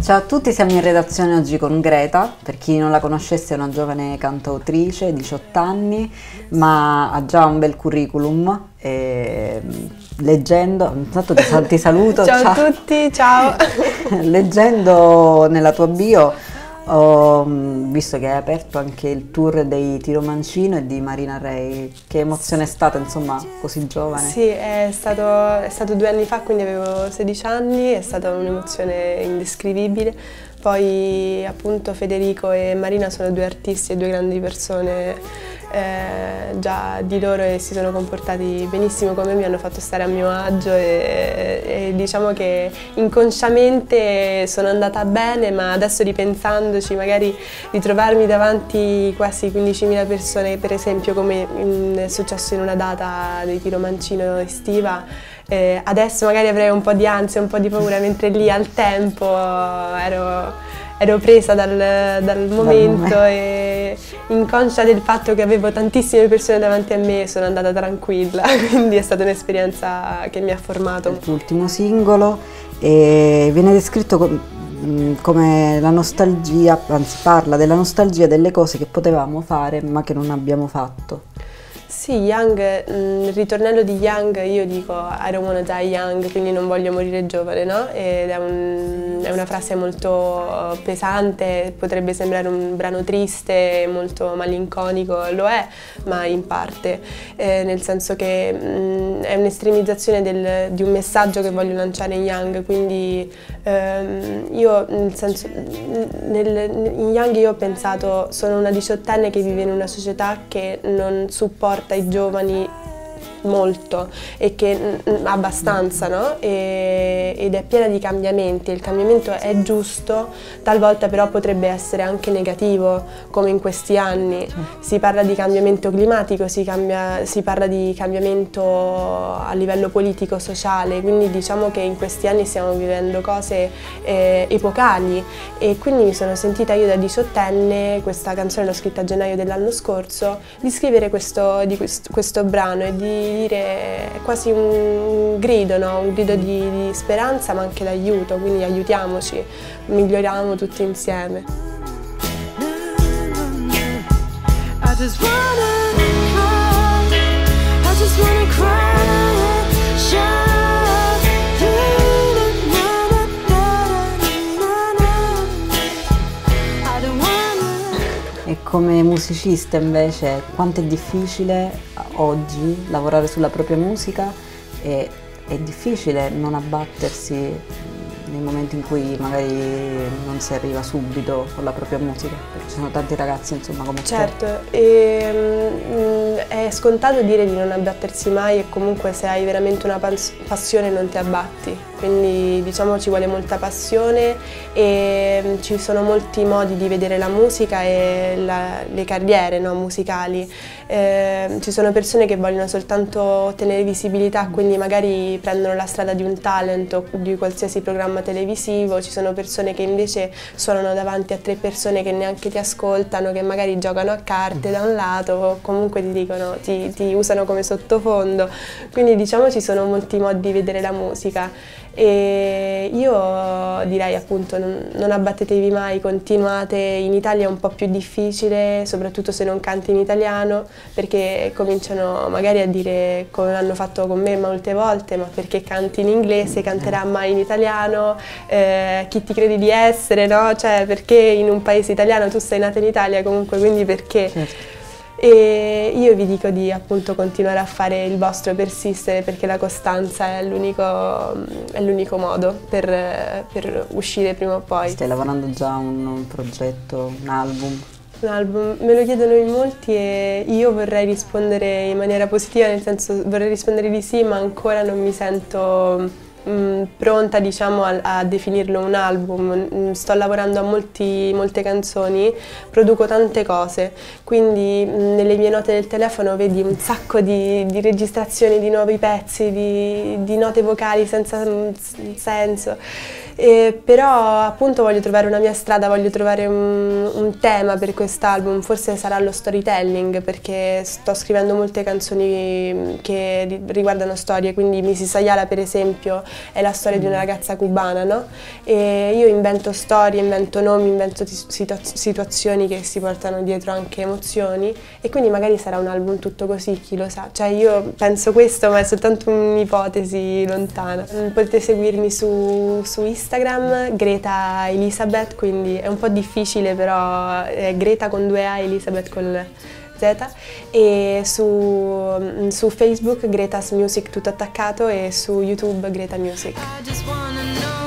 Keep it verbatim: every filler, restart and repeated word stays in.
Ciao a tutti, siamo in redazione oggi con Greta. Per chi non la conoscesse è una giovane cantautrice, diciotto anni, ma ha già un bel curriculum. E, leggendo, intanto ti, sal ti saluto. Ciao, ciao a tutti, ciao. Leggendo nella tua bio ho visto che hai aperto anche il tour dei Tiro Mancino e di Marina Rey. Che emozione è stata, insomma, così giovane? Sì, è stato, è stato due anni fa, quindi avevo sedici anni, è stata un'emozione indescrivibile. Poi appunto Federico e Marina sono due artisti e due grandi persone eh, già di loro, e si sono comportati benissimo con me, mi hanno fatto stare a mio agio e, e diciamo che inconsciamente sono andata bene, ma adesso ripensandoci magari ritrovarmi davanti quasi quindicimila persone, per esempio come è successo in una data dei Tiro Mancino estiva, Eh, adesso magari avrei un po' di ansia, un po' di paura, mentre lì al tempo ero, ero presa dal, dal momento dal e inconscia del fatto che avevo tantissime persone davanti a me, sono andata tranquilla, quindi è stata un'esperienza che mi ha formato. Il tuo ultimo singolo eh, viene descritto com come la nostalgia, anzi parla della nostalgia delle cose che potevamo fare ma che non abbiamo fatto. Sì, Young, il ritornello di Young, io dico I don't wanna die young, quindi non voglio morire giovane, no? Ed è, un, è una frase molto pesante, potrebbe sembrare un brano triste, molto malinconico, lo è, ma in parte, eh, nel senso che mh, è un'estremizzazione di un messaggio che voglio lanciare in Young, quindi ehm, io nel senso, nel, in Young io ho pensato, sono una diciottenne che vive in una società che non supporta i giovani molto e che mh, abbastanza, no? E, ed è piena di cambiamenti, il cambiamento è giusto, talvolta però potrebbe essere anche negativo, come in questi anni. Si parla di cambiamento climatico, si, cambia, si parla di cambiamento a livello politico-sociale, quindi diciamo che in questi anni stiamo vivendo cose eh, epocali, e quindi mi sono sentita io da diciottenne, questa canzone l'ho scritta a gennaio dell'anno scorso, di scrivere questo, di questo, questo brano e di dire è quasi un grido, no? Un grido di, di speranza ma anche d'aiuto, quindi aiutiamoci, miglioriamo tutti insieme. E come musicista invece, quanto è difficile oggi lavorare sulla propria musica, e è difficile non abbattersi nei momenti in cui magari non si arriva subito con la propria musica, perché ci sono tanti ragazzi, insomma, come te. Certo, e, mm, è scontato dire di non abbattersi mai, e comunque se hai veramente una passione non ti abbatti, quindi diciamo ci vuole molta passione e mm, ci sono molti modi di vedere la musica e la, le carriere, no, musicali. Eh, ci sono persone che vogliono soltanto ottenere visibilità, quindi magari prendono la strada di un talent o di qualsiasi programma televisivo, ci sono persone che invece suonano davanti a tre persone che neanche ti ascoltano, che magari giocano a carte da un lato o comunque ti dicono, ti, ti usano come sottofondo, quindi diciamo ci sono molti modi di vedere la musica. E io direi appunto non, non abbattetevi mai, continuate. In Italia è un po' più difficile, soprattutto se non canti in italiano, perché cominciano magari a dire, come hanno fatto con me molte volte, ma perché canti in inglese, canterà mai in italiano, eh, chi ti credi di essere, no? Cioè perché in un paese italiano, tu sei nata in Italia comunque, quindi perché? Certo. E io vi dico di appunto continuare a fare il vostro, persistere, perché la costanza è l'unico è l'unico modo per, per uscire prima o poi. Stai lavorando già a un, un progetto, un album? Un album, me lo chiedono in molti e io vorrei rispondere in maniera positiva, nel senso vorrei rispondere di sì, ma ancora non mi sento pronta, diciamo, a, a definirlo un album. Sto lavorando a molti, molte canzoni, produco tante cose, quindi nelle mie note del telefono vedi un sacco di, di registrazioni di nuovi pezzi, di, di note vocali senza senso. E però appunto voglio trovare una mia strada, voglio trovare un, un tema per quest'album, forse sarà lo storytelling, perché sto scrivendo molte canzoni che riguardano storie, quindi Missy Sayala per esempio è la storia mm. di una ragazza cubana, no? E io invento storie, invento nomi, invento situa situazioni che si portano dietro anche emozioni, e quindi magari sarà un album tutto così, chi lo sa. Cioè io penso questo, ma è soltanto un'ipotesi lontana. Potete seguirmi su, su Instagram, Greta Elisabeth, quindi è un po' difficile, però è Greta con due A, Elisabeth con Z, e su, su Facebook Greta's Music tutto attaccato, e su YouTube Greta Music.